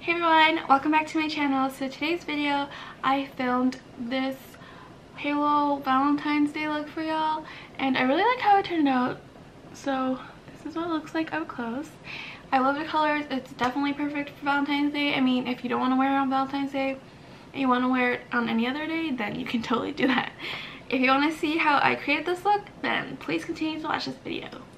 Hey everyone, welcome back to my channel. So today's video I filmed this Halo Valentine's Day look for y'all and I really like how it turned out. So this is what it looks like up close. I love the colors. It's definitely perfect for Valentine's Day. I mean, if you don't want to wear it on Valentine's Day and you want to wear it on any other day, then you can totally do that. If you want to see how I created this look, then please continue to watch this video.